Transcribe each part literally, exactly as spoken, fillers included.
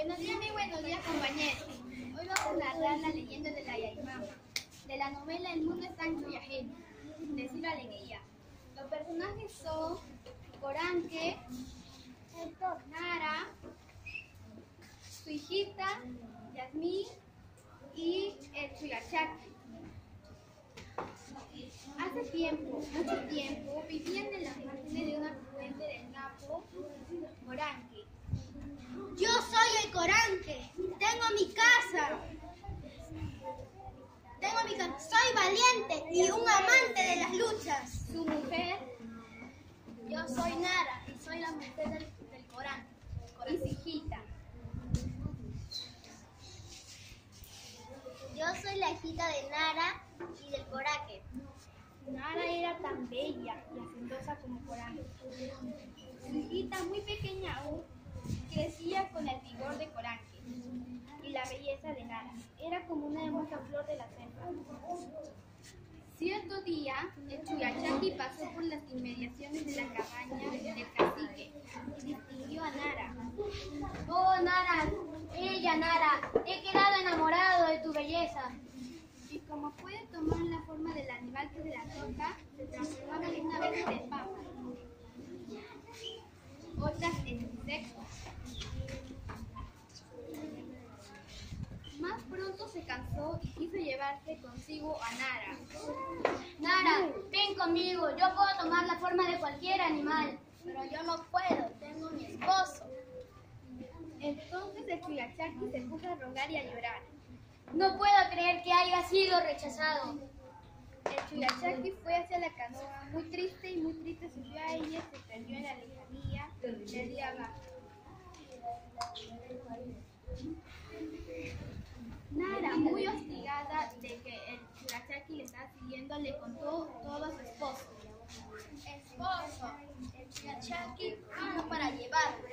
Buenos días, muy buenos días, compañeros. Hoy vamos a narrar la leyenda de la Yaimama, de la novela El mundo está en tu ajeno, de Silva Alegría. Los personajes son Coranque, Nara, su hijita, Yasmín y el Chuyachaki. Hace tiempo, mucho tiempo, vivían en las márgenes de una fuente del Napo, Coranque. Yo soy el Coranque, tengo mi casa, tengo mi casa, soy valiente y un amante de las luchas. Su mujer, yo soy Nara y soy la mujer del, del Coranque, y su hijita. Yo soy la hijita de Nara y del Coranque. Nara era tan bella y hacendosa como Coranque. Su hijita, muy pequeña aún, crecía con el vigor de Coranque y la belleza de Nara. Era como una hermosa flor de la selva. Cierto día, el Chuyachaki pasó por las inmediaciones de la cabaña del cacique y distinguió a Nara. Oh, Nara, ella, Nara, he quedado enamorado de tu belleza. Y como puede tomar la forma del animal que se la toca, se transformaba en una vez de pájaro, otras en insectos. Más pronto se cansó y quiso llevarse consigo a Nara. Nara, ven conmigo, yo puedo tomar la forma de cualquier animal. Pero yo no puedo, tengo mi esposo. Entonces el Chuyachaki se puso a rogar y a llorar. No puedo creer que haya sido rechazado. El Chuyachaki fue hacia la canoa, muy triste y muy triste subió a ella y se perdió en la lejanía del día abajo. Nara, muy hostigada de que el Chuyachaki le estaba siguiendo, le contó todo a su esposo. Esposo, el Chuyachaki vino para llevarme.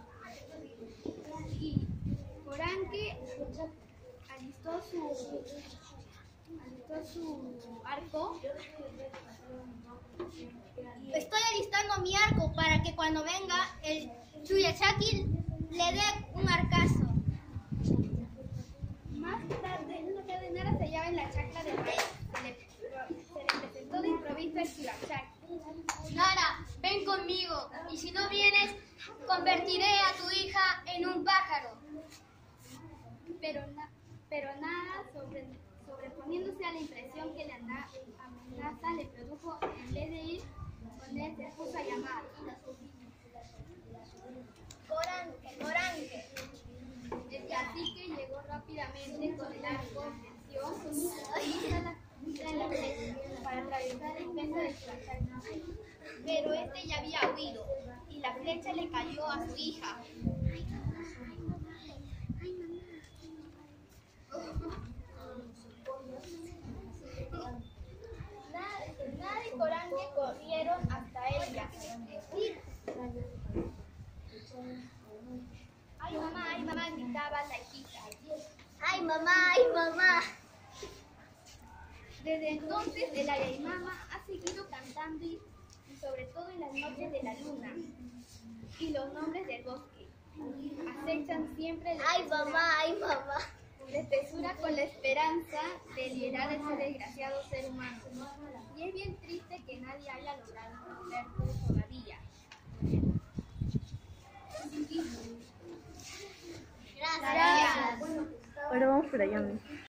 Y Coranque alistó su, alistó su arco. Estoy alistando mi arco para que cuando venga el Chuyachaki le dé un arcazo. Más tarde, una tarde Nara se hallaba en la chacra del rey. Se le, se le presentó de improviso el Chuyachaki. Nara, ven conmigo, y si no vienes, convertiré a tu hija en un pájaro. Pero, na, pero Nara, sobre, sobreponiéndose a la impresión que la amenaza le produjo, en vez de ir con él, se puso a llamar. Coranque, Coranque. El cacique llegó rápidamente con el arco, venció y hizo la punta de la flecha para atravesar el pecho del Chuyachaki. Pero este ya había huido y la flecha le cayó a su hija. Nara y Coranque corrieron hasta ella. Ay, mamá, ay, mamá, gritaba la hijita. Ay, mamá, ay, mamá. Desde entonces, el Yaimama ha seguido cantando y, y sobre todo en las noches de la luna y los nombres del bosque. Acechan siempre la Ay, mamá, ay, mamá. la espesura con la esperanza de liberar a ese desgraciado ser humano. Y es bien triste que nadie haya logrado entenderlo todavía. Gracias. Ahora vamos por allá, ¿no?